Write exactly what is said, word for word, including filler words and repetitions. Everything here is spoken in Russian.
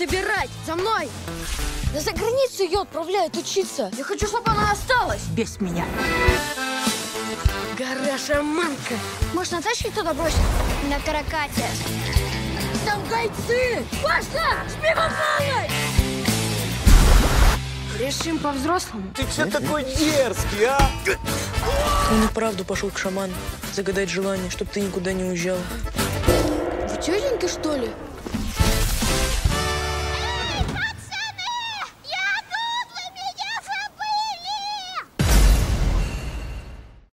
собирать! За мной! Да за границу ее отправляют учиться! Я хочу, чтобы она осталась! Без меня. Гора шаманка! Может, на тачке кто-то бросит? На каракате. Там гайцы! Паша! С пивомалой! Решим по-взрослому. Ты что такой дерзкий, а? Он и правду пошел к шаману. Загадать желание, чтобы ты никуда не уезжала. Вы тетеньки, что ли?